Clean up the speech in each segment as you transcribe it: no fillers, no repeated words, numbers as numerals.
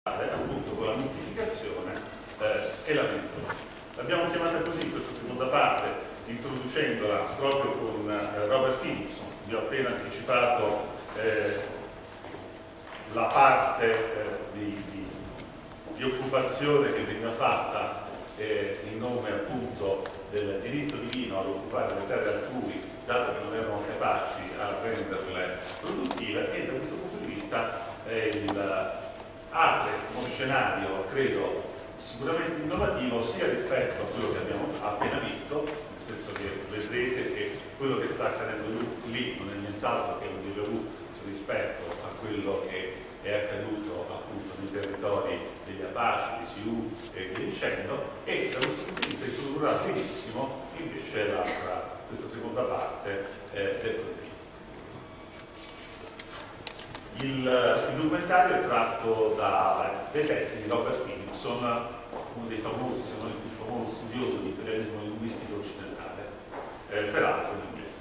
appunto con la mistificazione e la menzione. L'abbiamo chiamata così questa seconda parte, introducendola proprio con Robert Phillipson. Vi ho appena anticipato la parte di occupazione che veniva fatta in nome appunto del diritto divino ad occupare le terre altrui, dato che non erano capaci a renderle produttive, e da questo punto di vista apre uno scenario, credo, sicuramente innovativo sia rispetto a quello che abbiamo appena visto, nel senso che vedrete che quello che sta accadendo lì non è nient'altro che un déjà vu rispetto a quello che è accaduto appunto nei territori degli Apache, di Sioux e via dicendo, e da questo punto di vista introdurrà benissimo invece questa seconda parte del contenuto. Il documentario è tratto dai testi di Robert Phillipson, uno dei famosi, se non il più famoso studioso di imperialismo linguistico occidentale, peraltro in inglese.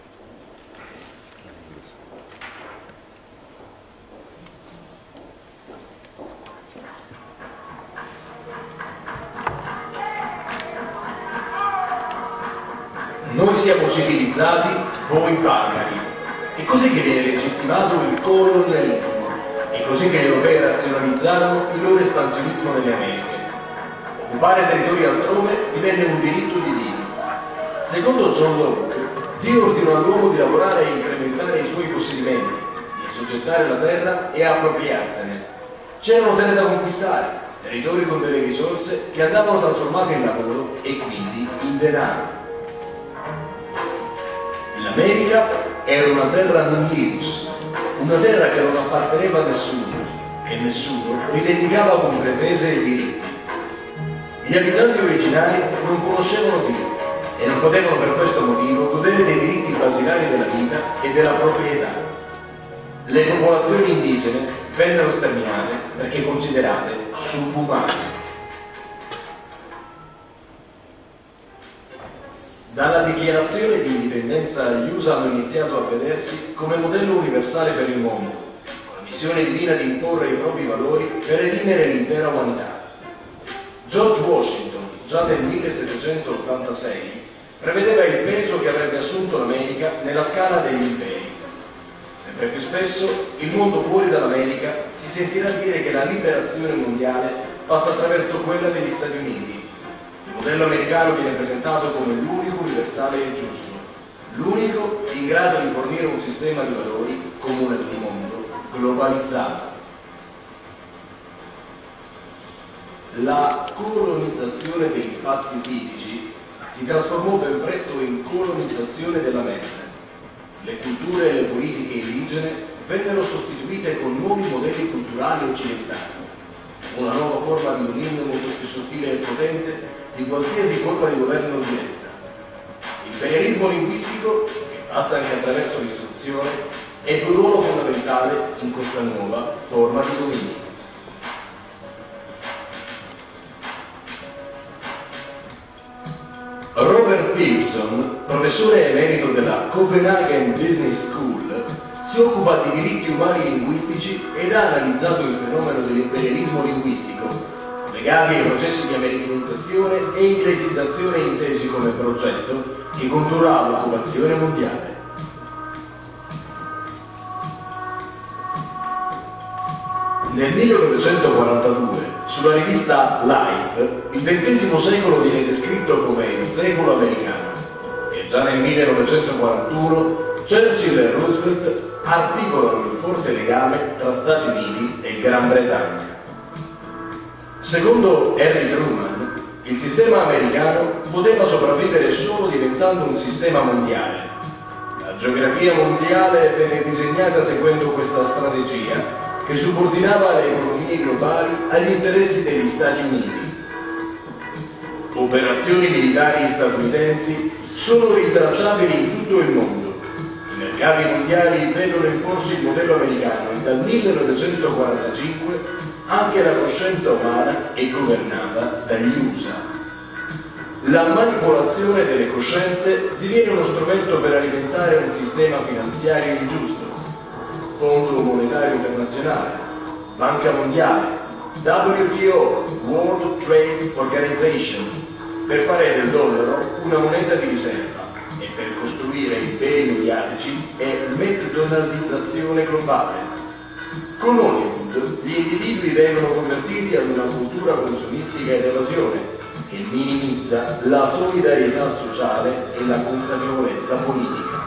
Noi siamo civilizzati, voi barbari. È così che viene legittimato il colonialismo, è così che gli europei razionalizzarono il loro espansionismo nelle Americhe. Occupare territori altrove divenne un diritto divino. Secondo John Locke, Dio ordinò all'uomo di lavorare e incrementare i suoi possedimenti, di assoggettare la terra e appropriarsene. C'erano terre da conquistare, territori con delle risorse che andavano trasformate in lavoro e quindi in denaro. L'America era una terra non virus, una terra che non apparteneva a nessuno, che nessuno rivendicava con pretese e diritti. Gli abitanti originari non conoscevano Dio e non potevano per questo motivo godere dei diritti basilari della vita e della proprietà. Le popolazioni indigene vennero sterminate perché considerate subumane. Dalla dichiarazione di indipendenza gli USA hanno iniziato a vedersi come modello universale per il mondo, con la missione divina di imporre i propri valori per redimere l'intera umanità. George Washington, già nel 1786, prevedeva il peso che avrebbe assunto l'America nella scala degli imperi. Sempre più spesso il mondo fuori dall'America si sentirà dire che la liberazione mondiale passa attraverso quella degli Stati Uniti. Il modello americano viene presentato come l'unico universale e giusto, l'unico in grado di fornire un sistema di valori comune ad un mondo globalizzato. La colonizzazione degli spazi fisici si trasformò ben presto in colonizzazione della mente. Le culture e le politiche indigene vennero sostituite con nuovi modelli culturali occidentali, una nuova forma di dominio molto più sottile e potente di qualsiasi forma di governo diretta. L'imperialismo linguistico, che passa anche attraverso l'istruzione, ebbe un ruolo fondamentale in questa nuova forma di dominio. Robert Phillipson, professore emerito della Copenhagen Business School, si occupa di diritti umani linguistici ed ha analizzato il fenomeno dell'imperialismo linguistico, legati ai processi di americanizzazione e inglesizzazione intesi come progetto che condurrà all'occupazione mondiale. Nel 1942, sulla rivista Life, il XX secolo viene descritto come il secolo americano e già nel 1941 Churchill e Roosevelt articolano il forte legame tra Stati Uniti e Gran Bretagna. Secondo Harry Truman, il sistema americano poteva sopravvivere solo diventando un sistema mondiale. La geografia mondiale venne disegnata seguendo questa strategia che subordinava le economie globali agli interessi degli Stati Uniti. Operazioni militari statunitensi sono rintracciabili in tutto il mondo. I mercati mondiali vedono imporsi il modello americano e dal 1945 anche la coscienza umana è governata dagli USA. La manipolazione delle coscienze diviene uno strumento per alimentare un sistema finanziario ingiusto. Fondo monetario internazionale, Banca mondiale, WTO, World Trade Organization, per fare del dollaro una moneta di riserva e per costruire imperi mediatici e McDonaldizzazione globale. Con Hollywood gli individui vengono convertiti ad una cultura consumistica ed evasione che minimizza la solidarietà sociale e la consapevolezza politica.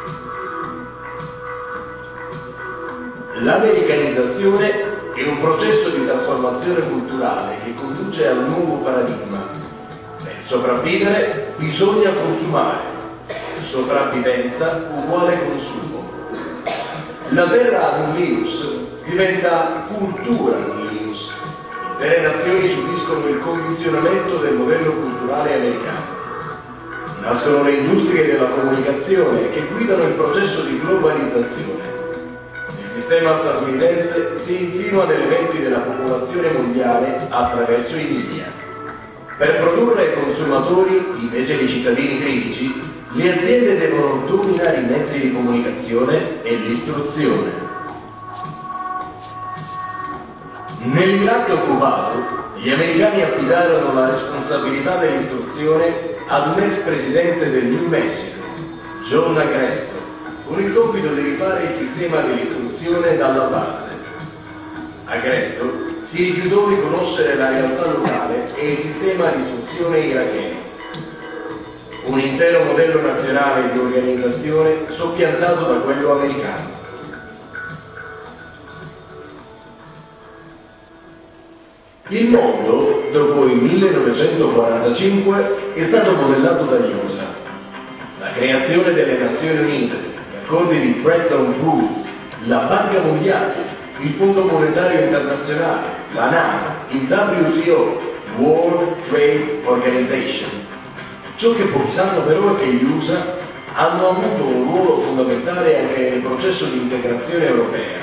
L'americanizzazione è un processo di trasformazione culturale che conduce al nuovo paradigma. Per sopravvivere bisogna consumare, sopravvivenza uguale consumo. La terra nullius diventa cultura nullius. Intere nazioni subiscono il condizionamento del modello culturale americano. Nascono le industrie della comunicazione che guidano il processo di globalizzazione. Il sistema statunitense si insinua nelle menti della popolazione mondiale attraverso i media. Per produrre consumatori, invece di cittadini critici, le aziende devono dominare i mezzi di comunicazione e l'istruzione. Nell'Iraq occupato, gli americani affidarono la responsabilità dell'istruzione ad un ex presidente del New Mexico, John Agreste, con il compito di rifare il sistema dell'istruzione dalla base. Agreste si rifiutò di conoscere la realtà locale e il sistema di istruzione iracheno. Un intero modello nazionale di organizzazione soppiantato da quello americano. Il mondo, dopo il 1945, è stato modellato dagli USA. La creazione delle Nazioni Unite, gli accordi di Bretton Woods, la Banca Mondiale, il Fondo Monetario Internazionale, la NATO, il WTO, World Trade Organization. Ciò che pochi sanno però è che gli USA hanno avuto un ruolo fondamentale anche nel processo di integrazione europea.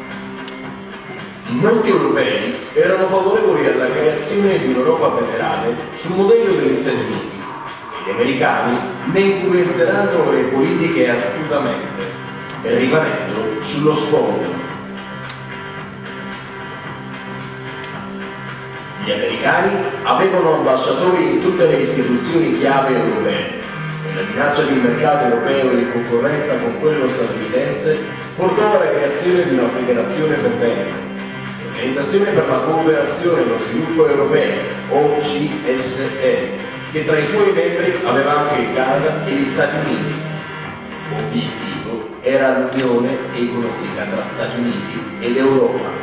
Molti europei erano favorevoli alla creazione di un'Europa federale sul modello degli Stati Uniti e gli americani ne influenzeranno le politiche astutamente, rimanendo sullo sfondo. Gli americani avevano ambasciatori in tutte le istituzioni chiave europee e la minaccia di un mercato europeo in concorrenza con quello statunitense portò alla creazione di una federazione perdente, l'Organizzazione per la Cooperazione e lo Sviluppo Europei, OCSE, che tra i suoi membri aveva anche il Canada e gli Stati Uniti. L'obiettivo era l'unione economica tra Stati Uniti ed Europa.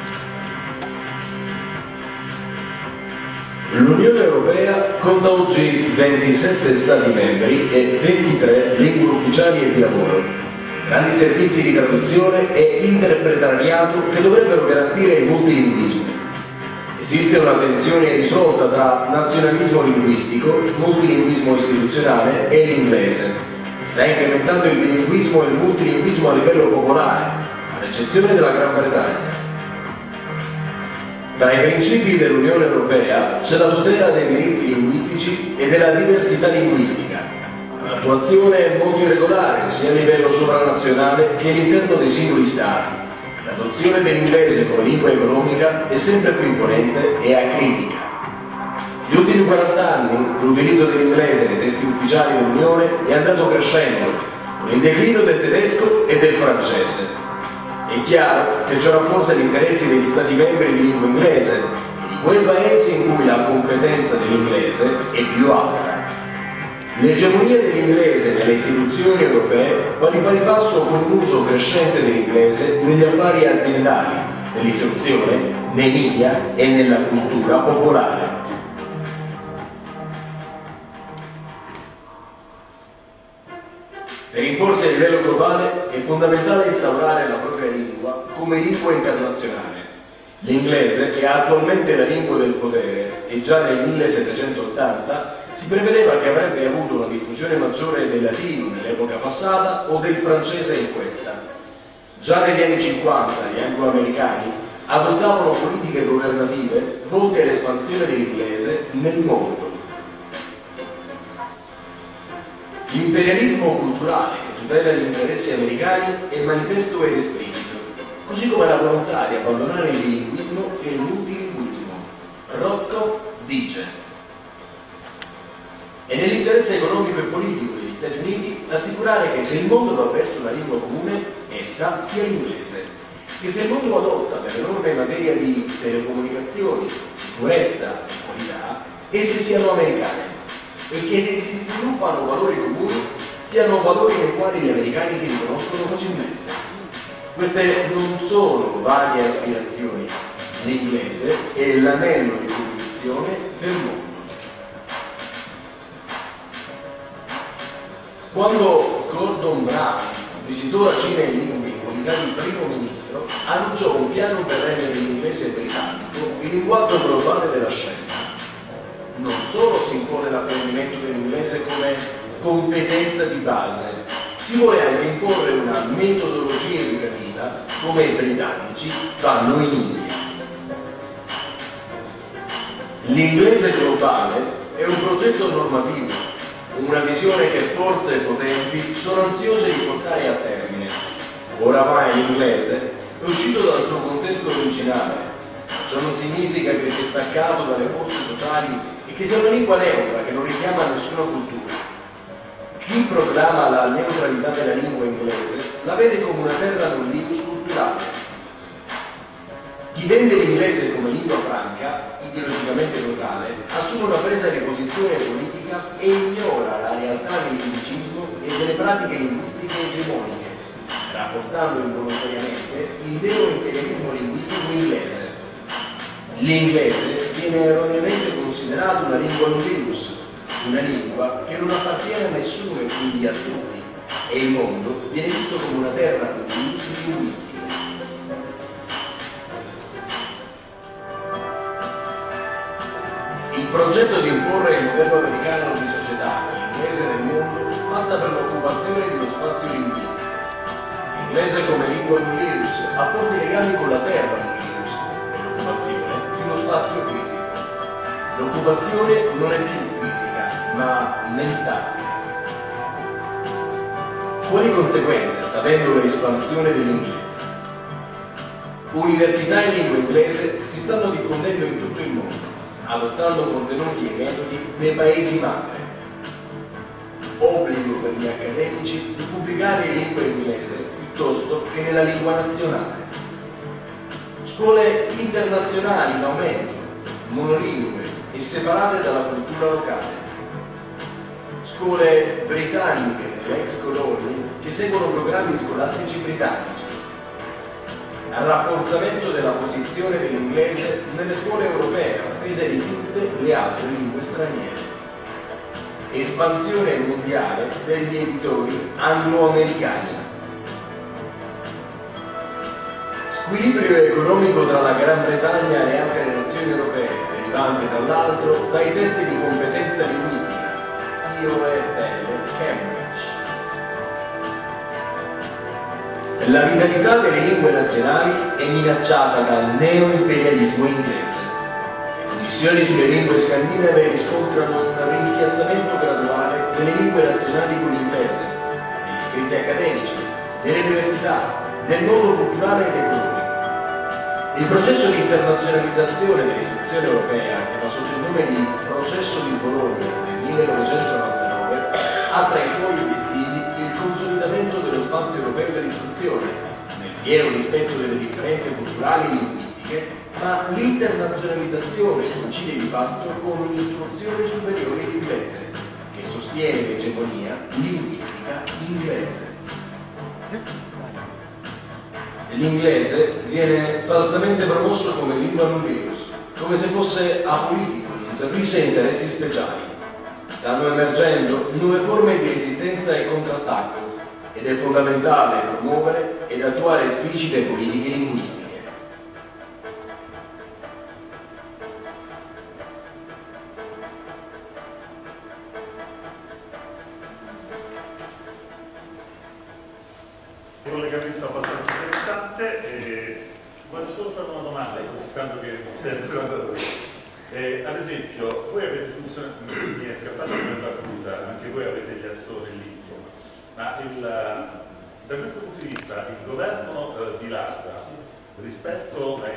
L'Unione Europea conta oggi 27 Stati membri e 23 lingue ufficiali e di lavoro, grandi servizi di traduzione e interpretariato che dovrebbero garantire il multilinguismo. Esiste una tensione irrisolta tra nazionalismo linguistico, multilinguismo istituzionale e l'inglese, che sta incrementando il bilinguismo e il multilinguismo a livello popolare, ad eccezione della Gran Bretagna. Tra i principi dell'Unione Europea c'è la tutela dei diritti linguistici e della diversità linguistica, l'attuazione molto irregolare sia a livello sovranazionale che all'interno dei singoli Stati. L'adozione dell'inglese come lingua economica è sempre più imponente e acritica. Negli ultimi 40 anni l'utilizzo dell'inglese nei testi ufficiali dell'Unione è andato crescendo, con il declino del tedesco e del francese. È chiaro che ciò rafforza gli interessi degli Stati membri di lingua inglese e di quei paesi in cui la competenza dell'inglese è più alta. L'egemonia dell'inglese nelle istituzioni europee va di pari passo con un uso crescente dell'inglese negli affari aziendali, nell'istruzione, nei media e nella cultura popolare. Per imporsi a livello globale è fondamentale instaurare la propria lingua come lingua internazionale. L'inglese, che è attualmente la lingua del potere e già nel 1780 si prevedeva che avrebbe avuto una diffusione maggiore del latino nell'epoca passata o del francese in questa. Già negli anni 50 gli anglo-americani adottavano politiche governative volte all'espansione dell'inglese nel mondo. L'imperialismo culturale che tutela gli interessi americani è manifesto ed esplicito, così come la volontà di abbandonare il bilinguismo e il multilinguismo. dice: è nell'interesse economico e politico degli Stati Uniti assicurare che se il mondo va verso una lingua comune, essa sia l'inglese, che se il mondo adotta delle norme in materia di telecomunicazioni, sicurezza e qualità, esse siano americane, e che se si sviluppano valori comuni, siano valori nei quali gli americani si riconoscono facilmente. Queste non sono varie aspirazioni. L'inglese è l'anello di conduzione del mondo. Quando Gordon Brown visitò la Cina in lingua in qualità di primo ministro, annunciò un piano per rendere l'inglese britannico il linguaggio globale della scienza. Non solo si impone l'apprendimento dell'inglese come competenza di base, si vuole anche imporre una metodologia educativa come i britannici fanno in India. L'inglese globale è un progetto normativo, una visione che forze e potenti sono ansiose di portare a termine. Oramai l'inglese è uscito dal suo contesto originale, ciò non significa che sia staccato dalle forze totali e che sia una lingua neutra che non richiama nessuna cultura. Chi proclama la neutralità della lingua inglese la vede come una terra non livus culturale. Chi vende l'inglese come lingua franca, ideologicamente neutrale, assume una presa di posizione politica e ignora la realtà del linguicismo e delle pratiche linguistiche egemoniche, rafforzando involontariamente il vero imperialismo linguistico inglese. L'inglese viene erroneamente considerato una lingua non virus, una lingua che non appartiene a nessuno e quindi a tutti, e il mondo viene visto come una terra non virus linguistica. Il progetto di imporre il modello americano di società, l'inglese nel mondo, passa per l'occupazione di uno spazio linguistico. L'inglese come lingua non virus ha forti legami con la terra non virus e l'occupazione di uno spazio fisico. L'occupazione non è più fisica, ma mentale. Quali conseguenze sta avendo l'espansione dell'inglese? Università in lingua inglese si stanno diffondendo in tutto il mondo, adottando contenuti e metodi nei paesi madre. Obbligo per gli accademici di pubblicare in lingua inglese piuttosto che nella lingua nazionale. Scuole internazionali in aumento, monolingue e separate dalla cultura locale. Scuole britanniche nelle ex colonie che seguono programmi scolastici britannici. Rafforzamento della posizione dell'inglese nelle scuole europee a spese di tutte le altre lingue straniere. Espansione mondiale degli editori anglo-americani. Squilibrio economico tra la Gran Bretagna e le altre nazioni europee, derivante tra l'altro dai test di competenza linguistica IOFL Cambridge. La vitalità delle lingue nazionali è minacciata dal neo-imperialismo inglese. Le commissioni sulle lingue scandinave riscontrano un rimpiazzamento graduale delle lingue nazionali con l'inglese, negli scritti accademici, nelle università, nel mondo culturale ed economico. Il processo di internazionalizzazione dell'istruzione europea, che va sotto il nome di Processo di Bologna del 1999, ha tra i suoi obiettivi il consolidamento dello spazio europeo dell'istruzione, nel pieno rispetto delle differenze culturali e linguistiche, ma l'internazionalizzazione coincide di fatto con l'istruzione superiore in inglese, che sostiene l'egemonia linguistica inglese. L'inglese viene falsamente promosso come lingua non virus, come se fosse apolitico, non servisse a interessi speciali. Stanno emergendo nuove forme di resistenza e contrattacco ed è fondamentale promuovere ed attuare esplicite politiche linguistiche. Un collegamento abbastanza interessante e voglio solo fare una domanda, tanto che sempre andato ad esempio, voi avete funzionato, mi è scappata come battuta, anche voi avete gli Azzorri lì, insomma, ma da questo punto di vista il governo di Lasa rispetto ai vostri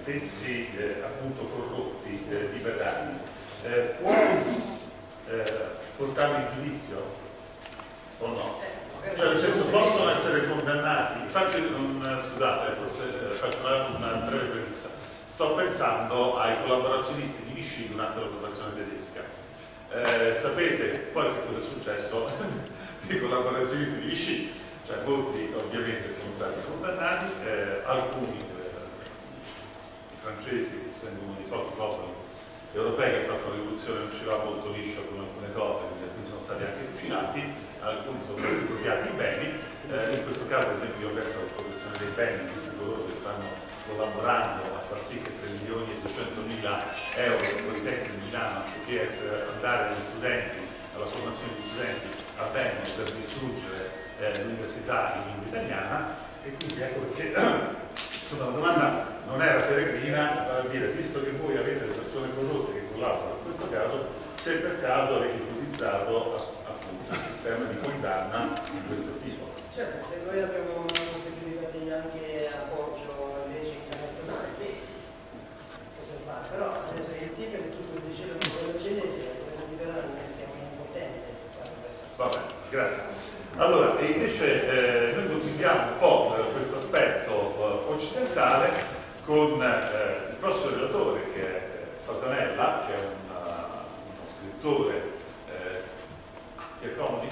stessi appunto corrotti di Bersani, può portarli in giudizio o no? Cioè, nel senso, possono essere condannati. Scusate, forse faccio una breve premessa. Sto pensando ai collaborazionisti di Vichy durante l'occupazione tedesca. Sapete poi che cosa è successo ai collaborazionisti di Vichy? Cioè, molti ovviamente sono stati condannati, alcuni, i francesi, essendo uno dei pochi popoli europei che ha fatto la rivoluzione, non ci va molto liscio con alcune cose, quindi alcuni sono stati anche fucilati, alcuni sono stati espropriati i beni. In questo caso, ad esempio, io penso all'espropriazione dei beni di tutti coloro che stanno collaborando a far sì che 3.200.000 euro del Politecnico di Milano, anziché andare agli studenti, alla formazione di studenti, avvengono per distruggere l'università in lingua italiana. E quindi ecco perché insomma, la domanda non era peregrina, a dire, visto che voi avete le persone corrotte che collaborano in questo caso, se per caso avete ipotizzato appunto un sistema di condanna di questo tipo. Certo, se noi abbiamo una possibilità di anche appoggio alle leggi internazionali, sì, possiamo fare, però adesso il tipo che tu puoi decidere una cosa genese, potete liberare che siamo impotenti. Va bene, grazie. Allora, e invece noi continuiamo un po' questo aspetto occidentale con il prossimo relatore, che è Fasanella, che è uno scrittore. Ti accomodi?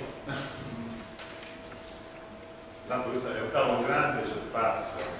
Tanto questo è un tavolo grande, c'è spazio.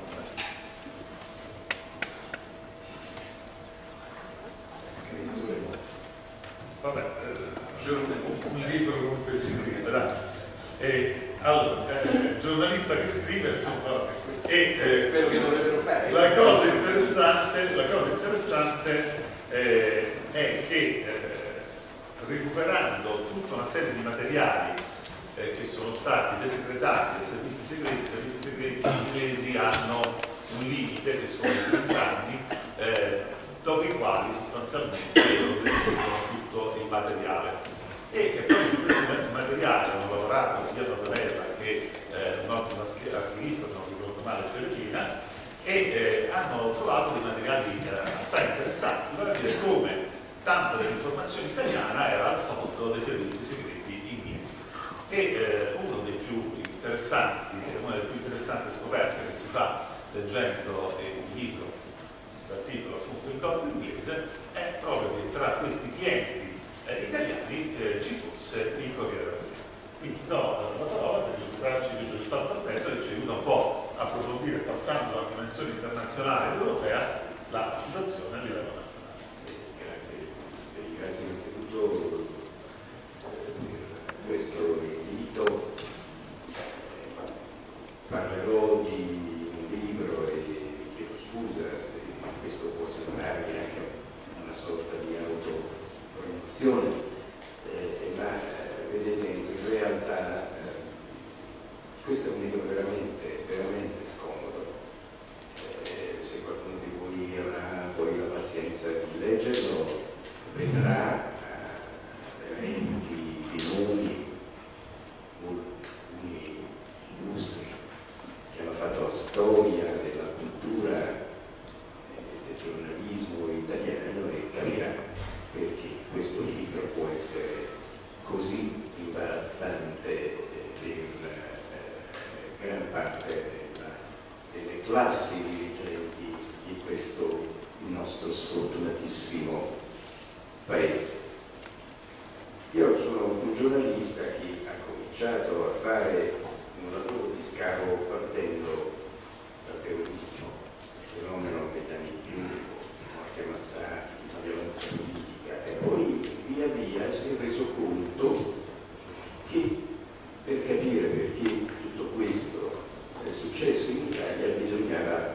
Vabbè, un libro comunque si scrive, dai. Allora, giornalista che scrive, insomma, quello che dovrebbero fare. La cosa interessante è che recuperando tutta una serie di materiali che sono stati desecretati dai i servizi segreti inglesi hanno un limite che sono 30 anni, dopo i quali sostanzialmente loro desecretano tutto il materiale. E proprio su questo materiale hanno lavorato sia Fasanella che un altro archivista, se non ricordo male, Celevina, e hanno trovato dei materiali assai interessanti, per dire come tanta dell'informazione italiana era al soldo dei servizi segreti inglesi. E una delle più interessanti scoperte che si fa leggendo il libro dal titolo appunto Il corpo inglese è proprio che tra questi clienti italiani ci fosse il Corriere della Sera. Quindi do la parola per illustrarci invece questo aspetto che ci aiuta un po' a approfondire, passando dalla dimensione internazionale ed europea, la situazione a livello nazionale. Grazie innanzitutto questo invito. Parlerò di un libro e chiedo scusa se questo può sembrare anche una sorta di autopromozione, ma vedete in realtà questo è un libro veramente, veramente scomodo. Se qualcuno di voi avrà poi la pazienza di leggerlo, vedrà elenchi di nomi illustri che hanno fatto la storia della cultura e del giornalismo italiano, e capirà perché questo libro può essere così imbarazzante per gran parte delle classi dirigenti di questo nostro sfortunatissimo paese. Io sono un giornalista che ha cominciato a fare un lavoro di scavo partendo dal terrorismo, il fenomeno degli anni più, morti ammazzati, la violenza politica, e poi via via si è reso conto che per capire perché tutto questo è successo in Italia bisognava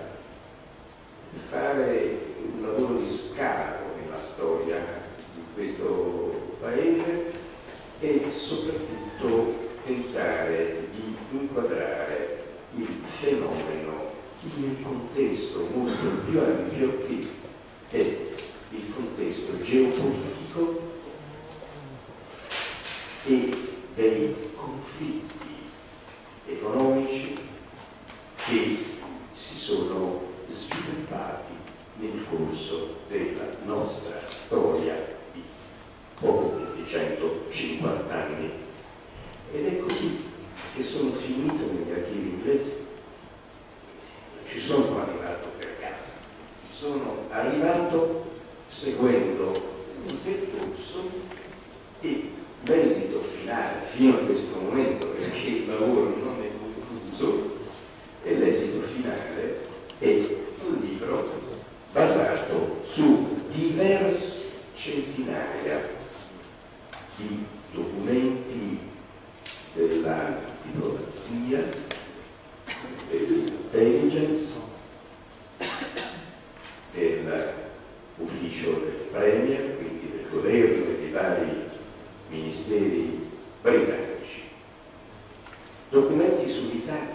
fare un lavoro di scavo nella storia di questo paese e soprattutto tentare di inquadrare il fenomeno in un contesto molto più ampio che è il contesto geopolitico e dei conflitti economici che si sono sviluppati nel corso della nostra storia di poco più di 150 anni. Ed è così che sono finito negli archivi inglesi. Non ci sono arrivato per caso, ci sono arrivato seguendo un percorso e l'esito finale, fino a questo momento, perché il lavoro non è concluso, e l'esito finale è un libro basato su diverse centinaia di documenti della diplomazia, dell'intelligence, dell'ufficio del Premier, quindi del governo e dei vari ministeri britannici. Documenti sull'Italia,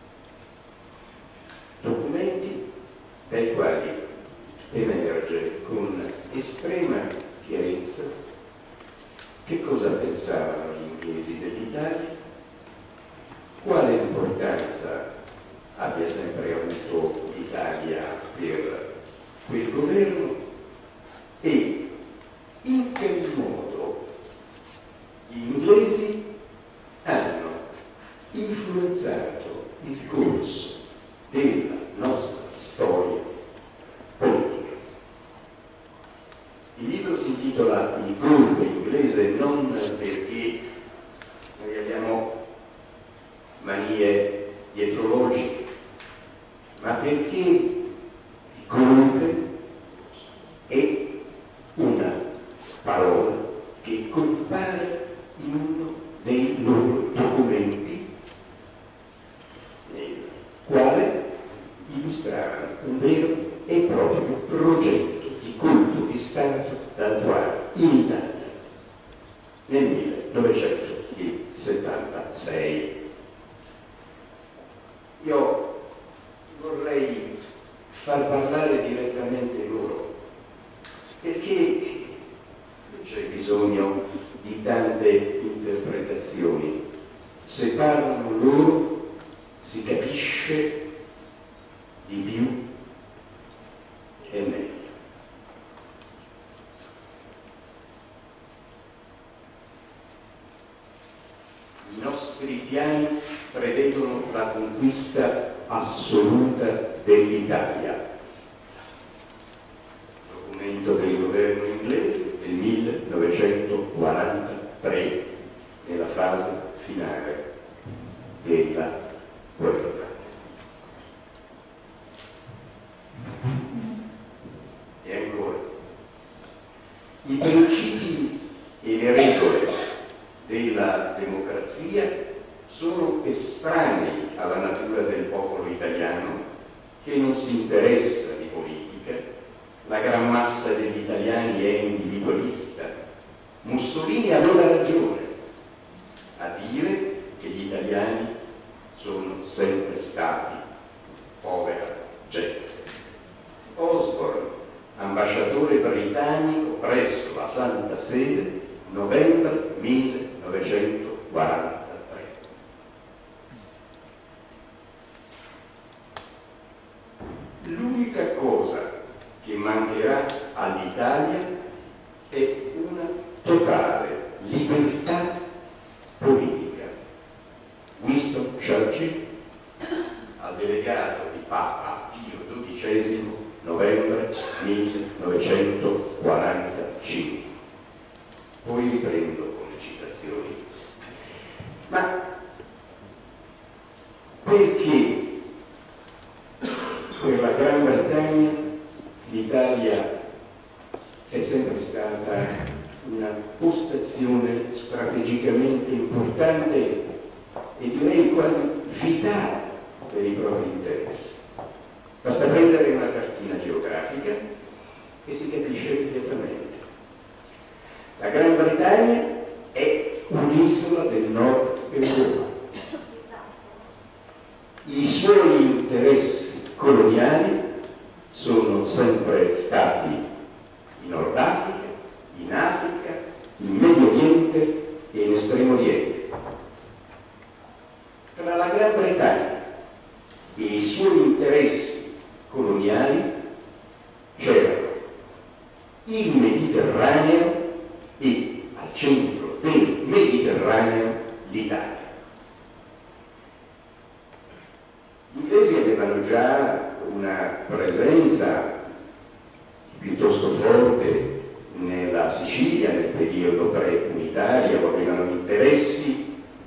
documenti dai quali emerge con estrema chiarezza che cosa pensavano gli inglesi dell'Italia, quale importanza abbia sempre avuto l'Italia per quel governo e in che modo gli inglesi hanno influenzato il corso della nostra storia politica. Il libro si intitola Il golpe inglese non perché noi abbiamo manie dietrologiche, ma perché il golpe è una parola che compare in uno dei loro documenti, nel quale illustravano un vero e proprio progetto di colpo di Stato da attuare in Italia nel 1976. Io vorrei far parlare direttamente loro, perché non c'è bisogno di tante interpretazioni. Se parlano loro si capisce di più e meglio. I nostri piani prevedono la conquista assoluta dell'Italia. Documento del governo inglese del 1943, nella fase finale della guerra. E ancora, i principi e le regole della democrazia sono estranei alla natura del popolo italiano, che non si interessa di politica. La gran massa degli italiani è individualista. Mussolini aveva ragione a dire che gli italiani sono sempre stati povera gente. Osborne, ambasciatore britannico presso la Santa Sede, novembre 1943. L'unica cosa che mancherà all'Italia è una totale libertà politica. Winston Churchill, al delegato di Papa Pio XII, novembre 1945. Poi riprendo con le citazioni. Ma perché per la Gran Bretagna l'Italia è sempre stata una postazione strategicamente importante e direi quasi vitale per i propri interessi? Basta prendere una cartina geografica e si capisce immediatamente. La Gran Bretagna è un'isola del nord Europa. I suoi interessi coloniali sono sempre stati in Nord Africa, in Africa, in Medio Oriente e in Estremo Oriente. Tra la Gran Bretagna e i suoi interessi coloniali il Mediterraneo e al centro del Mediterraneo l'Italia. Gli inglesi avevano già una presenza piuttosto forte nella Sicilia nel periodo pre-unitario, avevano interessi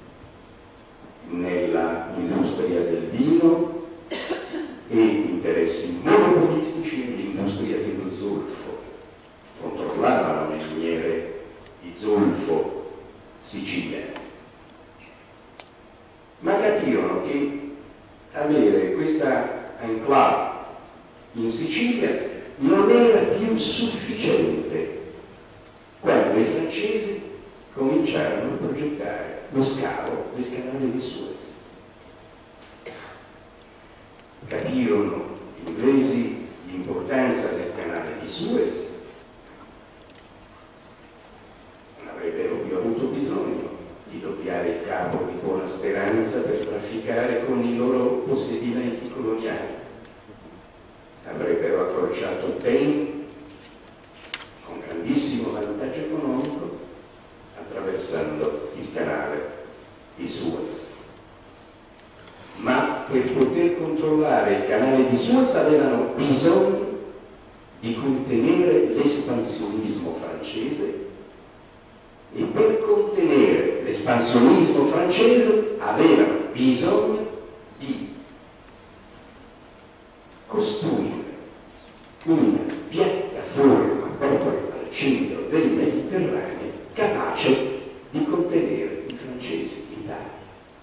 nella industria del vino e interessi monopolistici nell'industria dello zolfo. Controllavano le miniere di zolfo siciliane. Ma capirono che avere questa enclave in Sicilia non era più sufficiente quando i francesi cominciarono a progettare lo scavo del canale di Suez. Capirono gli inglesi l'importanza del canale di Suez, non avrebbero più avuto bisogno di doppiare il capo di Buona Speranza per trafficare con i loro possedimenti coloniali. Avrebbero accorciato il tempo con grandissimo vantaggio economico attraversando il canale di Suez. Ma per poter controllare il canale di Suez avevano bisogno di contenere l'espansionismo francese e per contenere l'espansionismo francese avevano bisogno di costruire una piattaforma proprio al centro del Mediterraneo capace di contenere i francesi in Italia.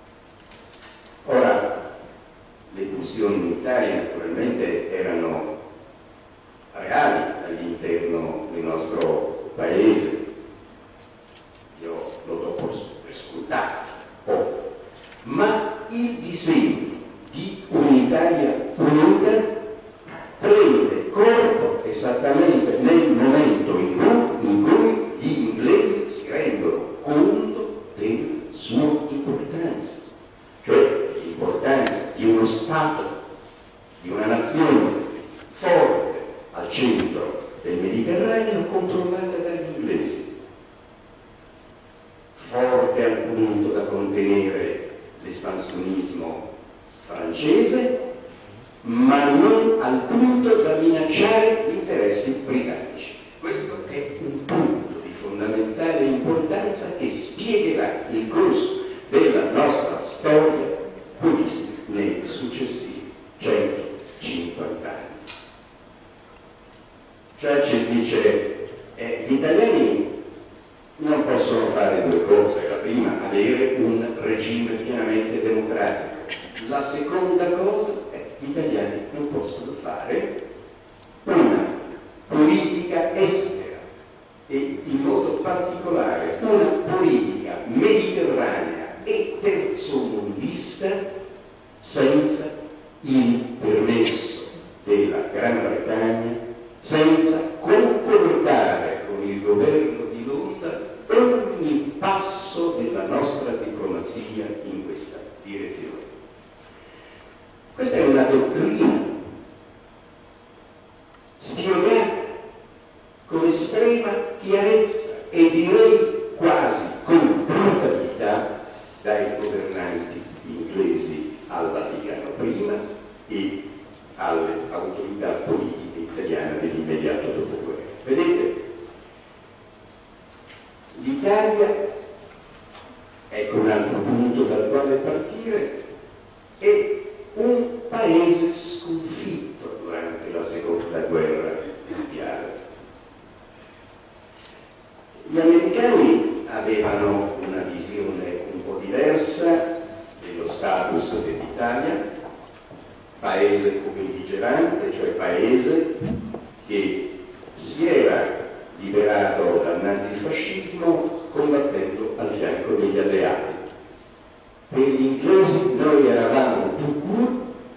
Ora, le pulsioni militari naturalmente erano reali all'interno del nostro paese. Io lo do per scontato, ma il disegno di un'Italia unita prende corpo esattamente nel momento in cui gli inglesi si rendono conto della sua importanza, cioè l'importanza di uno Stato, di una nazione forte al centro del Mediterraneo controllata dagli inglesi, forte al punto da contenere l'espansionismo francese, ma non al punto da minacciare gli interessi britannici. Questo è un punto di fondamentale importanza che spiegherà il corso della nostra storia politica nei successivi 150 anni. Churchill dice gli italiani non possono fare due cose: la prima, avere un regime pienamente democratico; la seconda cosa è che gli italiani non possono fare una politica estera e in modo particolare una politica mediterranea e terzomondista senza il permesso della Gran Bretagna, senza concordare con il governo di Londra ogni passo della nostra diplomazia in questa direzione. Questa è una dottrina spiegata con estrema chiarezza e direi quasi con brutalità dai governanti inglesi al Vaticano prima e alle autorità politiche italiane dell'immediato dopoguerra. Vedete, l'Italia, ecco un altro punto dal quale partire, è un paese sconfitto durante la seconda guerra mondiale. Gli americani avevano una visione un po' diversa dello status dell'Italia, paese belligerante, cioè paese che si era liberato dal nazifascismo combattendo al fianco degli alleati. Per gli inglesi noi eravamo tout court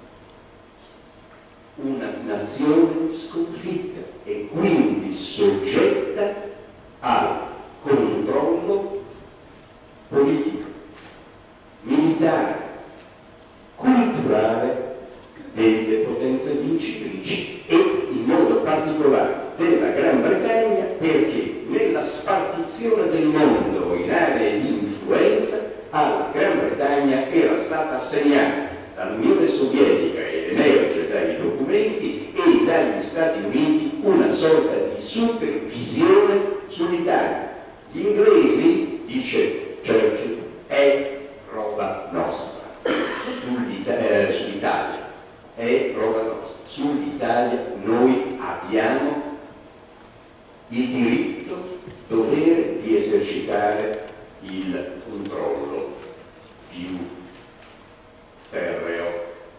una nazione sconfitta e quindi soggetta al controllo politico, militare, culturale delle potenze vincitrici e in modo particolare della Gran Bretagna perché nella spartizione del mondo in aree di influenza alla Gran Bretagna era stata assegnata dall'Unione Sovietica, ed emerge dai documenti, e dagli Stati Uniti una sorta di supervisione sull'Italia. Gli inglesi, dice Churchill, è roba nostra. Sull'Italia è roba nostra. Sull'Italia noi abbiamo il diritto, dovere di esercitare il controllo più ferreo.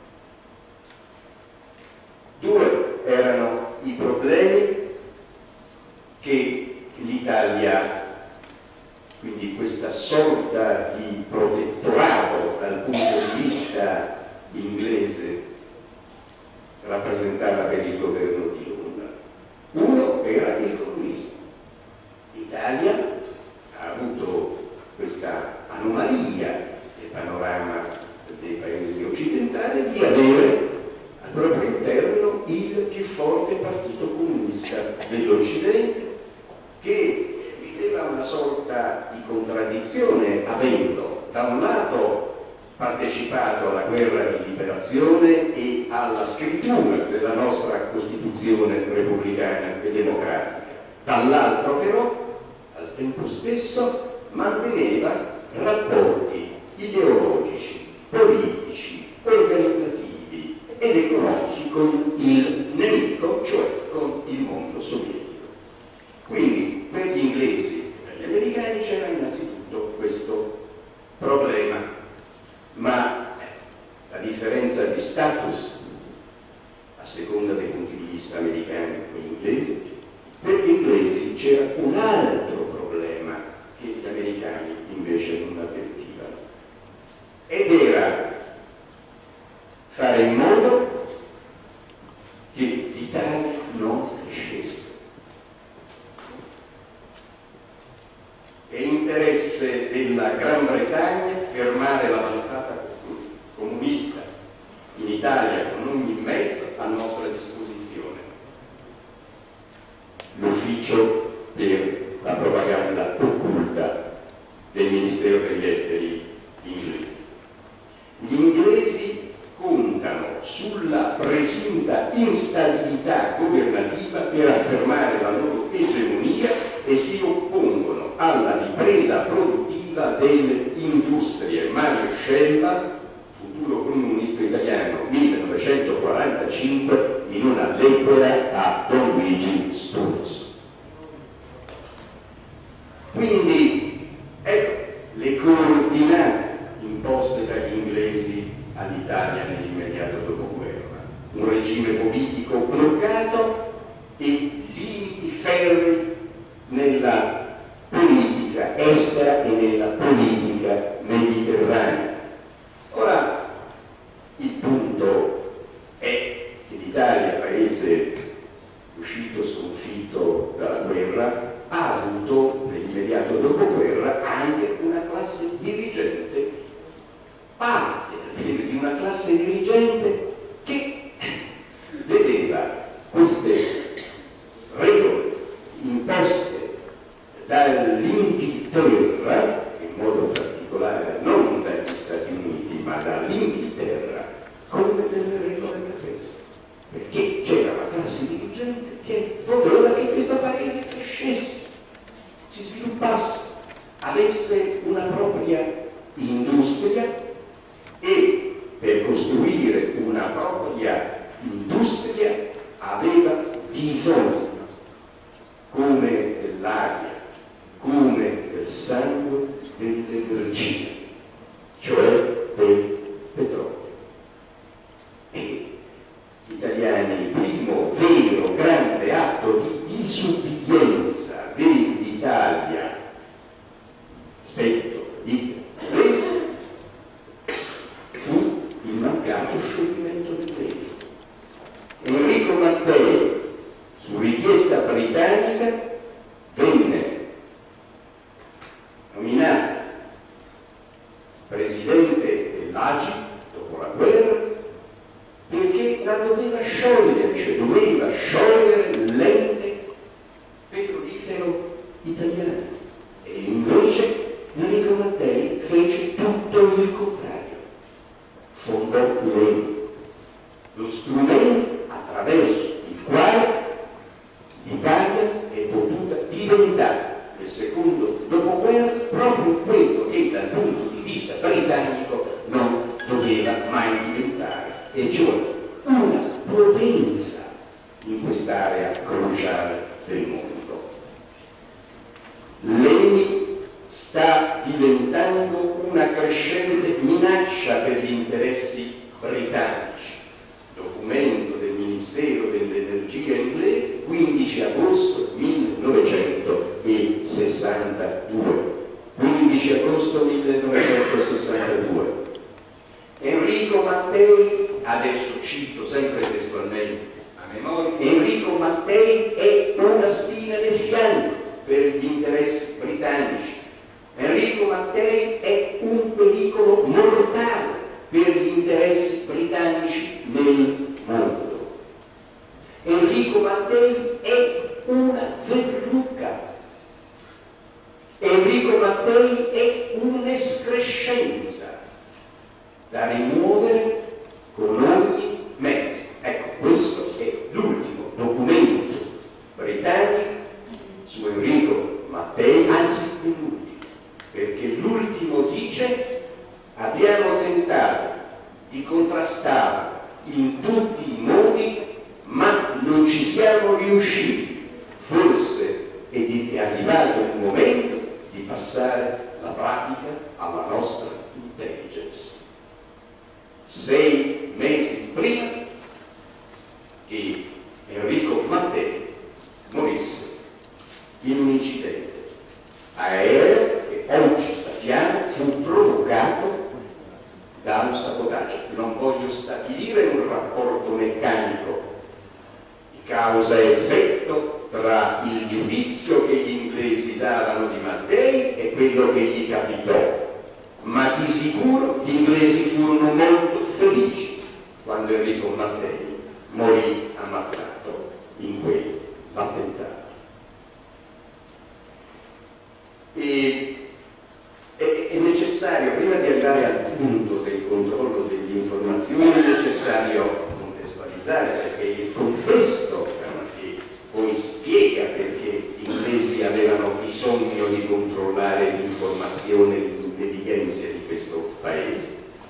Due erano i problemi che l'Italia, quindi questa sorta di protettorato dal punto di vista inglese, rappresentava per il governo di Londra. Uno era il comunismo. L'Italia ha avuto questa anomalia nel panorama dei paesi occidentali di avere al proprio interno il più forte partito comunista dell'Occidente, che viveva una sorta di contraddizione, avendo da un lato partecipato alla guerra di liberazione e alla scrittura della nostra Costituzione repubblicana e democratica, dall'altro però al tempo stesso manteneva rapporti ideologici, politici, organizzativi ed economici con il nemico, cioè con il mondo sovietico. Quindi per gli inglesi e per gli americani c'era innanzitutto questo problema, ma la differenza di status a seconda dei punti di vista americani e inglesi, per gli inglesi c'era un altro problema che gli americani invece non avvertivano, ed era fare in modo che l'Italia non crescesse. È interesse della Gran Bretagna fermare l'avanzata comunista in Italia con ogni mezzo a nostra disposizione. L'ufficio per la propaganda occulta del Ministero degli Esteri inglese. Gli inglesi contano sulla presunta instabilità governativa per affermare la loro egemonia e si oppongono alla ripresa produttiva delle industrie. Mario Scelba, futuro primo ministro italiano, 1945, in una lettera a Don Luigi Sturzo. Quindi ecco le coordinate imposte dagli inglesi all'Italia nell'immediato dopoguerra: un regime politico bloccato e limiti ferri nella politica estera e nella politica mediterranea. Ora, il punto è che l'Italia, paese uscito sconfitto dalla guerra, ha avuto nell'immediato dopoguerra anche una classe dirigente, parte di una classe dirigente che vedeva queste regole imposte dall'Inghilterra, in modo particolare non dagli Stati Uniti ma dall'Inghilterra, come delle regole pretese, perché c'era una classe dirigente che voleva che questo paese crescesse, si sviluppasse, avesse una propria industria, e per costruire una propria industria aveva bisogno, come dell'aria, come del sangue, dell'energia, cioè del petrolio. E gli italiani, il primo vero grande atto di disubbidienza dell'Italia rispetto agli inglesi fu il mancato scioglimento dell'Italia. Enrico Mattei, su richiesta britannica, venne nominato presidente dell'AGI dopo la guerra perché la doveva sciogliere, cioè doveva sciogliere l'ente petrolifero diventato nel secondo dopoguerra proprio quello che dal punto di vista britannico non doveva mai diventare, e cioè una potenza in quest'area cruciale del mondo. L'ENI sta diventando una crescente minaccia per gli interessi britannici. Documento del Ministero dell'Energia inglese, 15 agosto 1962. 15 agosto 1962. Enrico Mattei, adesso cito sempre testualmente a memoria, Enrico Mattei è una spina nel fianco per gli interessi britannici. Enrico Mattei è un pericolo mortale per gli interessi britannici nel mondo. Enrico Mattei è una verruca. Enrico Mattei è un'escrescenza da rimuovere con ogni mezzo. Ecco, questo è l'ultimo documento britannico su Enrico Mattei, anzi l'ultimo, perché l'ultimo dice: abbiamo tentato di contrastarlo in tutti i modi, ma non ci siamo riusciti. Forse è arrivato il momento di passare la pratica alla nostra intelligence. 6 mesi prima che Enrico Mattei morisse in un incidente aereo che oggi sappiamo fu provocato da un sabotaggio. Non voglio stabilire un rapporto meccanico di causa-effetto tra il giudizio che gli inglesi davano di Mattei e quello che gli capitò, ma di sicuro gli inglesi furono molto felici quando Enrico Mattei morì ammazzato in quell'attentato. È necessario, prima di arrivare al punto del controllo delle informazioni, è necessario contestualizzare, perché il contesto che poi spiega perché gli inglesi avevano bisogno di controllare l'informazione e l'intelligenza di questo paese.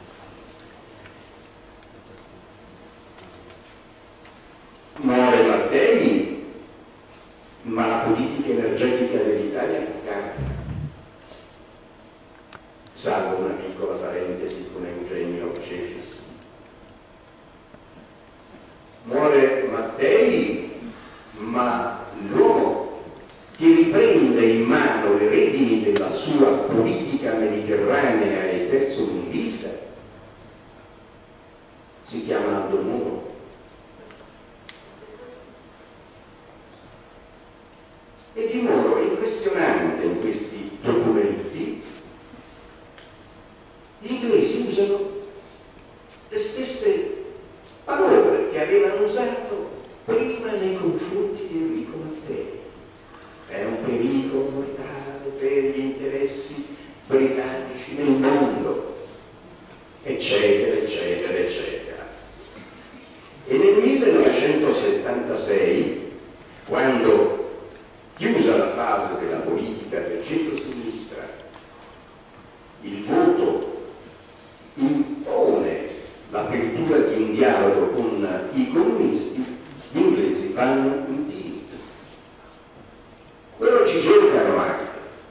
Muore Mattei, ma la politica energetica dell'Italia non cambia. Salvo una piccola parentesi con Eugenio Cefis. Muore Mattei, ma l'uomo che riprende in mano le redini della sua politica mediterranea e terzomondista si chiama Aldo Moro. E di Moro è impressionante in questi documenti. Gli inglesi usano le stesse parole che avevano usato prima nei confronti di Enrico Mattei. È un pericolo mortale per gli interessi britannici nel mondo, eccetera, eccetera, eccetera. E nel 1976, quando chiusa la fase della politica del centro-sinistra, il voto impone l'apertura di un dialogo con i comunisti, gli inglesi fanno un tilt. Loro ci giocano anche,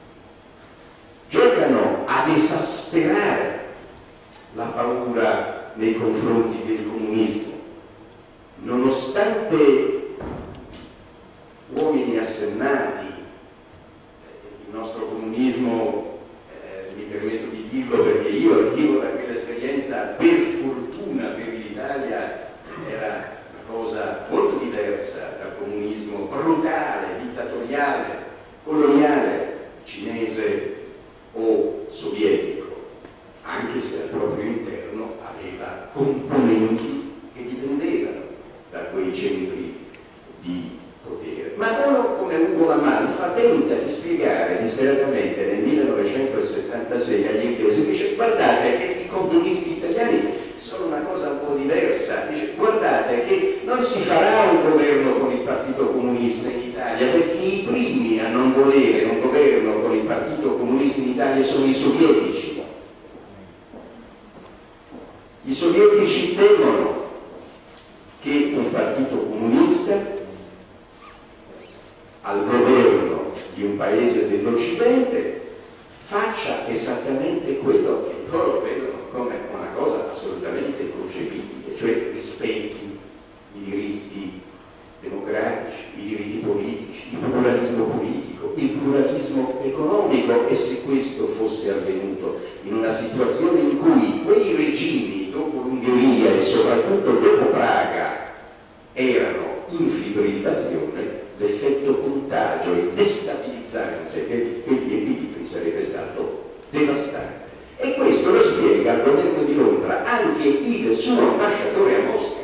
giocano ad esasperare la paura nei confronti del comunismo, nonostante uomini assennati. Il nostro comunismo, mi permetto di dirlo perché io arrivo da quell'esperienza, per fortuna per l'Italia era una cosa molto diversa dal comunismo brutale, dittatoriale, coloniale, cinese o sovietico, anche se al proprio interno aveva componenti che dipendevano da quei centri di potere. Ma uno come Ugo La Malfa tenta di spiegare disperatamente nel 1976 agli inglesi, dice: guardate che i comunisti italiani solo una cosa un po' diversa. Dice: guardate che non si farà un governo con il Partito Comunista in Italia, perché i primi a non volere un governo con il Partito Comunista in Italia sono i sovietici. I sovietici temono che un partito comunista al governo di un paese dell'Occidente faccia esattamente quello che loro vedono come una cosa assolutamente concepibile, cioè rispetti i diritti democratici, i diritti politici, il pluralismo politico, il pluralismo economico. E se questo fosse avvenuto in una situazione in cui quei regimi dopo l'Ungheria e soprattutto dopo Praga erano in fibrillazione, l'effetto contagio e destabilizzante degli equilibri sarebbe stato devastante. E questo lo spiega al governo di Londra anche il suo ambasciatore a Mosca.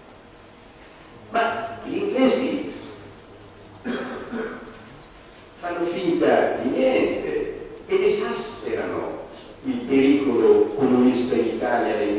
Ma gli inglesi fanno finta di niente ed esasperano il pericolo comunista in Italia nel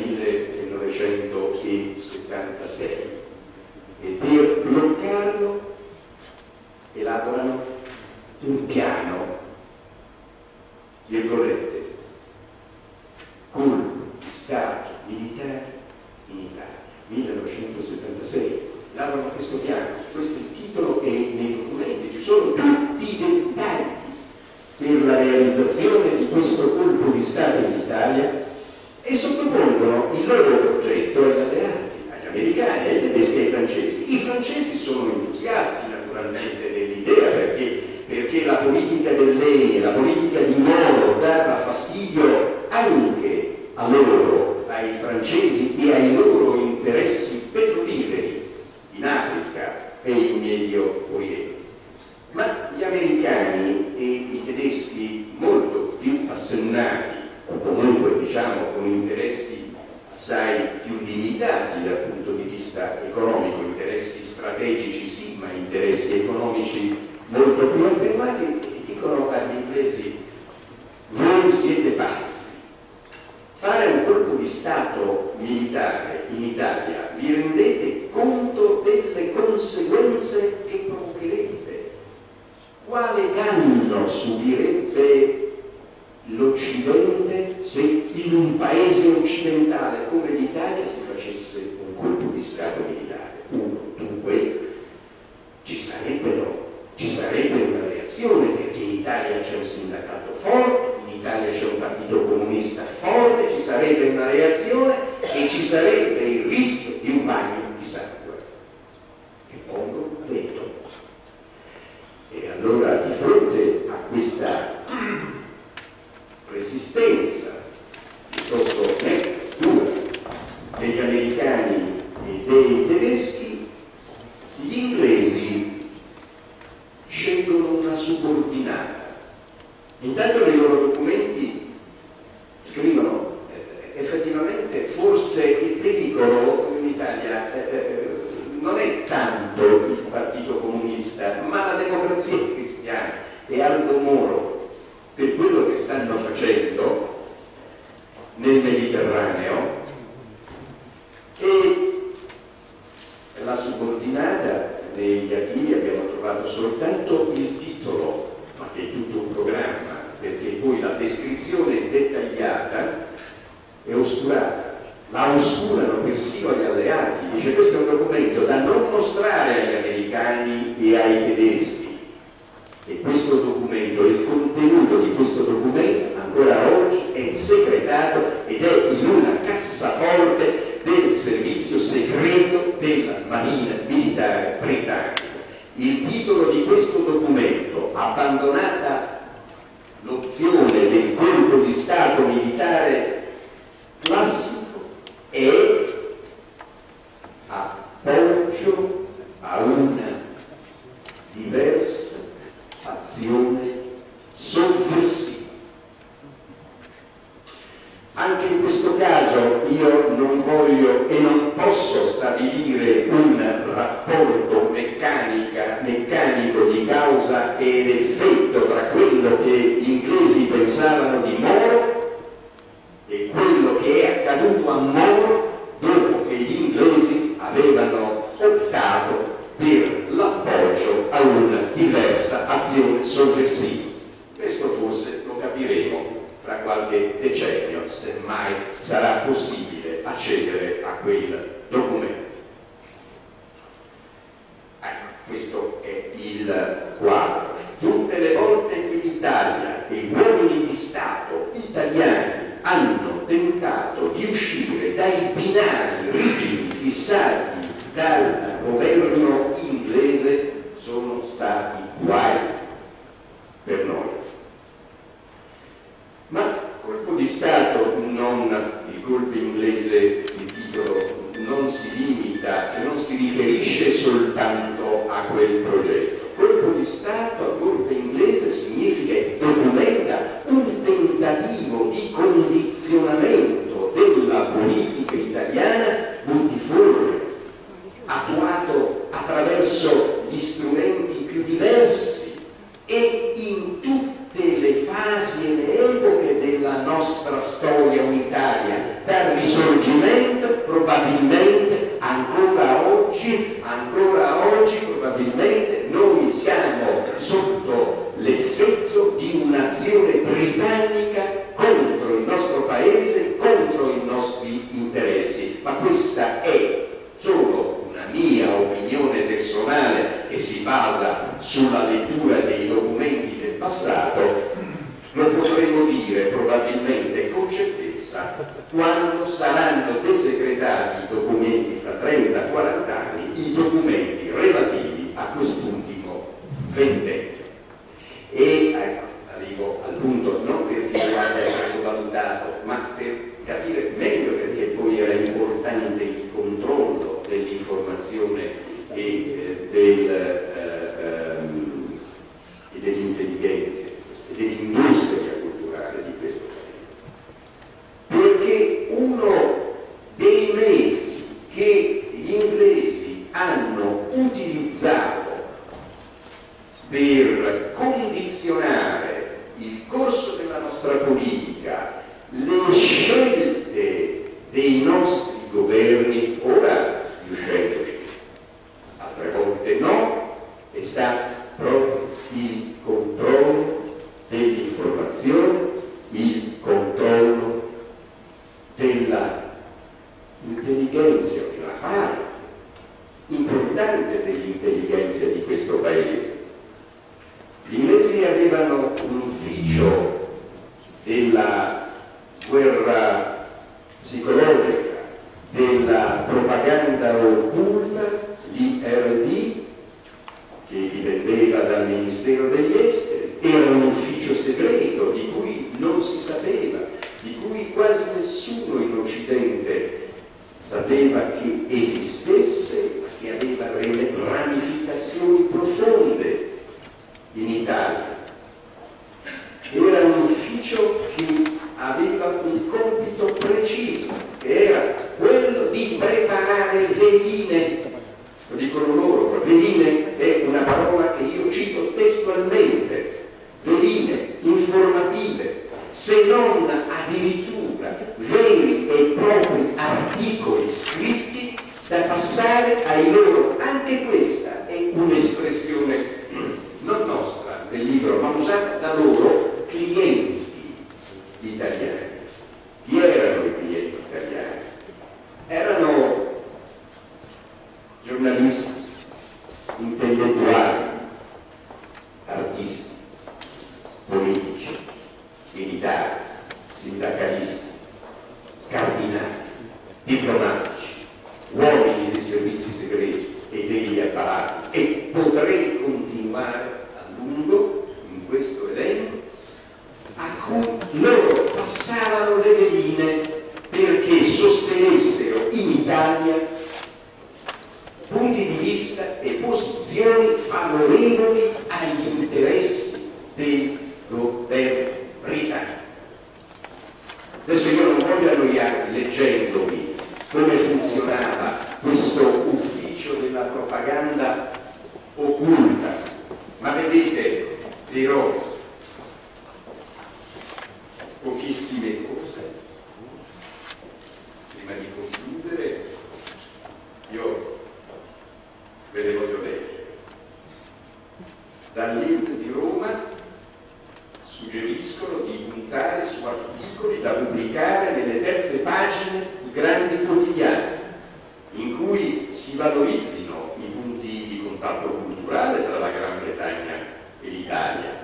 1976 e per bloccarlo elaborano un piano, virgolette, colpo di Stato militare in Italia. 1976 elaborano questo piano, questo è il titolo e nei documenti ci sono tutti i dettagli per la realizzazione di questo colpo di Stato in Italia e sottopongono il loro progetto agli alleati, agli americani, ai tedeschi e ai francesi. I francesi sono entusiasti naturalmente dell'idea perché la politica dell'Eni e la politica di Moro dava fastidio anche a loro, ai francesi e ai loro interessi petroliferi in Africa e in Medio Oriente. Ma gli americani e i tedeschi, molto più assennati, o comunque diciamo con interessi assai più limitati dal punto di vista economico, interessi strategici sì, ma interessi economici molto più affermati, dicono agli inglesi: voi siete pazzi. Fare un colpo di Stato militare in Italia, vi rendete conto delle conseguenze che provocherete? Quale danno subirebbe l'Occidente se in un paese occidentale come l'Italia si facesse un colpo di Stato militare? Dunque ci sarebbe una reazione, perché in Italia c'è un sindacato forte, in Italia c'è un partito comunista forte, ci sarebbe una reazione e ci sarebbe il rischio di un bagno di sangue. E pongo detto. E allora di fronte a questa resistenza piuttosto dura degli americani e dei tedeschi, gli inglesi scelgono una subordinata. Intanto nei loro documenti scrivono effettivamente forse il pericolo in Italia non è tanto il Partito Comunista, ma la Democrazia Cristiana e Aldo Moro, per quello che stanno facendo nel Mediterraneo. E la subordinata negli archivi abbiamo trovato soltanto il titolo, ma che è tutto un programma, perché poi la descrizione dettagliata è oscurata. La oscurano persino gli alleati. Dice: questo è un documento da non mostrare agli americani e ai tedeschi. E questo documento, il contenuto di questo documento ancora oggi è segretato ed è in una cassaforte del servizio segreto della Marina Militare Britannica. Il titolo di questo documento, abbandonata l'opzione del colpo di Stato militare classico, è appoggio a una diversa azione sovversiva. Anche in questo caso io non voglio e non posso stabilire un rapporto meccanico di causa ed effetto tra quello che gli inglesi pensavano di Moro e quello che è accaduto a Moro avevano optato per l'appoggio a una diversa azione sovversiva. Questo forse lo capiremo fra qualche decennio, se mai sarà possibile accedere a quel documento. Questo è il quadro. Tutte le volte che l'Italia e gli uomini di Stato italiani hanno tentato di uscire dai binari rigidi fissati dal governo inglese, sono stati guai per noi. Ma colpo di Stato, il colpo inglese di titolo, non si limita, cioè non si riferisce soltanto a quel progetto. Colpo di Stato a corte inglese significa e documenta un tentativo di condizionamento della politica italiana multiforme, attuato attraverso gli strumenti più diversi e in tutte le fasi e le epoche della nostra storia unitaria, dal Risorgimento probabilmente ancora oggi probabilmente noi siamo sotto l'effetto di un'azione britannica contro il nostro paese, contro i nostri interessi, ma questa è solo una mia opinione personale che si basa sulla lettura dei documenti del passato. Lo potremo dire probabilmente con certezza quando saranno desecretati i documenti fra 30-40 anni, i documenti relativi a quest'ultimo ventennio. E arrivo al punto non perché lo abbia sottovalutato, ma per capire meglio perché poi era importante il controllo dell'informazione e dell'intelligenza e dell'industria culturale di questo paese. Perché uno dei mezzi che gli inglesi hanno utilizzato per condizionare il corso della nostra politica, le scelte dei nostri governi, ora riuscendoci, altre volte no, è stato proprio il controllo dell'informazione, il controllo dell'intelligenza, una parte importante dell'intelligenza di questo paese. Gli inglesi avevano un ufficio della guerra psicologica, della propaganda occulta, l'IRD, che dipendeva dal Ministero degli Esteri, era un ufficio segreto di cui non si sapeva, di cui quasi nessuno in Occidente sapeva che esistesse, che aveva ramificazioni profonde in Italia. Era un ufficio che aveva un compito preciso, che era quello di preparare veline. Lo dicono loro, veline è una parola che io cito testualmente, veline informative, se non addirittura veri e propri articoli scritti da passare ai loro, anche questa è un'espressione non nostra del libro, ma usata da loro, clienti italiani. Chi erano i clienti italiani? Erano giornalisti, intellettuali, artisti, politici, militari, sindacalisti, cardinali, diplomatici, uomini dei servizi segreti e degli apparati, e potrei continuare a lungo in questo elenco, a cui loro passavano le veline perché sostenessero in Italia punti di vista e posizioni favorevoli agli interessi del governo britannico. Adesso io non voglio annoiarvi leggendovi come funzionava questo ufficio della propaganda occulta, ma vedete, dirò pochissime cose. Prima di concludere, io dall'Irt di Roma suggeriscono di puntare su articoli da pubblicare nelle terze pagine di grandi quotidiani, in cui si valorizzino i punti di contatto culturale tra la Gran Bretagna e l'Italia.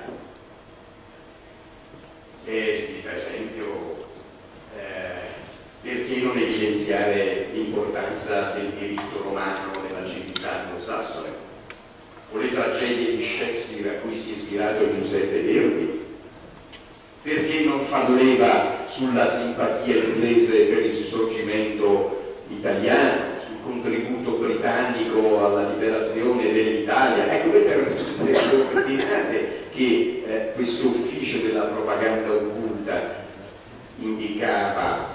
E si dice, per esempio, perché non evidenziare l'importanza del diritto romano nella civiltà anglosassone, o le tragedie di Shakespeare a cui si è ispirato Giuseppe Verdi? Perché non fa leva sulla simpatia inglese per il risorgimento italiano, sul contributo britannico alla liberazione dell'Italia? Ecco, queste erano tutte le opportunità che questo ufficio della propaganda occulta indicava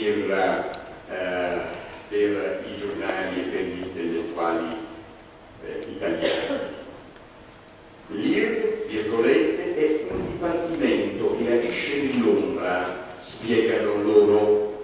per i giornali e per gli intellettuali italiani. L'IRD, virgolette, è un dipartimento che agisce nell'ombra, spiegano loro,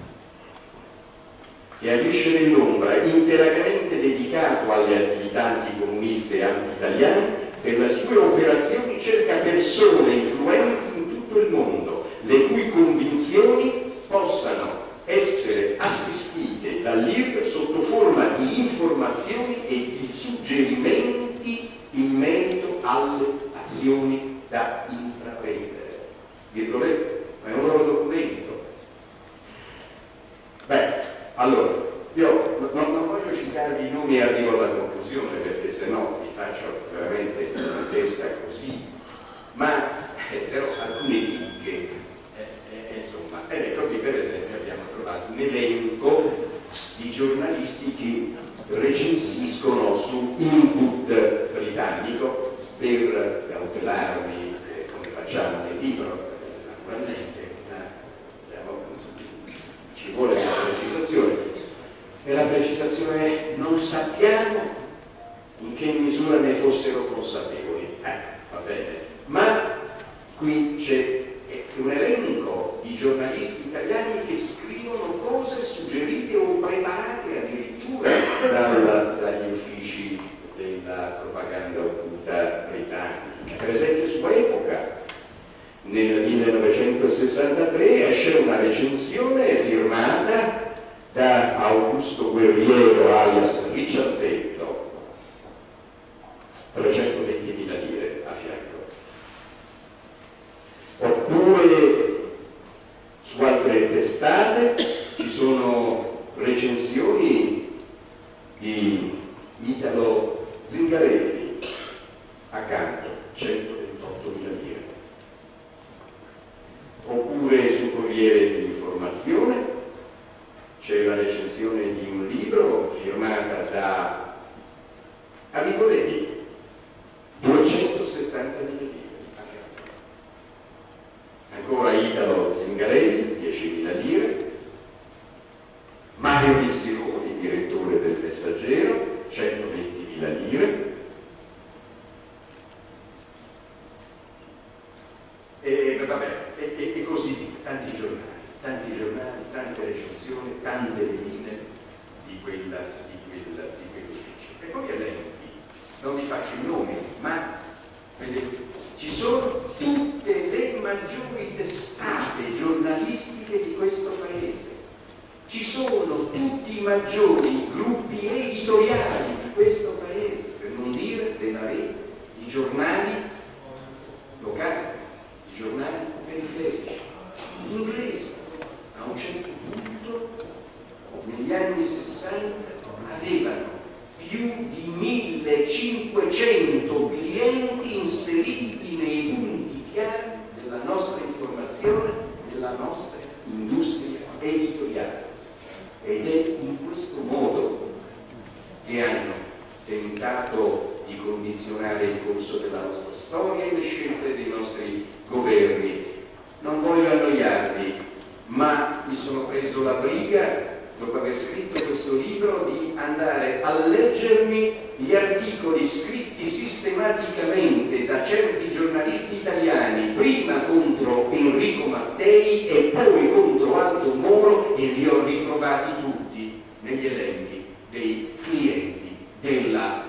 che agisce nell'ombra, interamente dedicato alle attività anticomuniste e anti-italiane. Per le sue operazioni cerca persone influenti in tutto il mondo, le cui convinzioni possano essere assistite dall'IRD sotto forma di informazioni e di suggerimenti in merito alle azioni da intraprendere. Virgolette, ma è un loro documento. Beh, allora, io non voglio citarvi i nomi e arrivo alla conclusione, perché sennò vi faccio veramente una testa così, ma però alcune chicche, insomma, ed ecco qui per esempio abbiamo trovato un elenco di giornalisti che recensiscono su input britannico per cautelarmi, come facciamo nel libro, naturalmente, ci vuole una precisazione, e la precisazione è: non sappiamo in che misura ne fossero consapevoli. Va bene, ma qui c'è un elenco di giornalisti italiani che scrivono cose suggerite o preparate addirittura dagli uffici della propaganda occulta britannica. Per esempio, su Epoca, nel 1963, esce una recensione firmata da Augusto Guerriero alias Ricciardello, 320.000 lire a fianco. Oppure su altre testate ci sono recensioni di Italo Zingarelli, accanto 128.000 lire. Oppure sul Corriere dell'Informazione c'è la recensione di un libro firmata da Arrigo Levi, 270.000 lire. Ancora Italo Zingarelli, 10.000 lire. Mario Missironi, direttore del Messaggero, 120.000 lire. E vabbè, e così via, tanti giornali, tante recensioni, tante linee di quell'ufficio. E poi elenchi, non vi faccio i nomi, ma vedete, ci sono tutte le maggiori testate giornalistiche di questo paese, ci sono tutti i maggiori gruppi editoriali di questo paese, per non dire della rete, i giornali locali, i giornali periferici, gli inglesi. A un certo punto, negli anni 60, avevano più di 1500 clienti inseriti nei punti chiari della nostra informazione, della nostra industria editoriale. Ed è in questo modo che hanno tentato di condizionare il corso della nostra storia e le scelte dei nostri governi. Non voglio annoiarvi, ma mi sono preso la briga, dopo aver scritto questo libro, di andare a leggermi gli articoli scritti sistematicamente da certi giornalisti italiani, prima contro Enrico Mattei e poi contro Aldo Moro, e li ho ritrovati tutti negli elenchi dei clienti della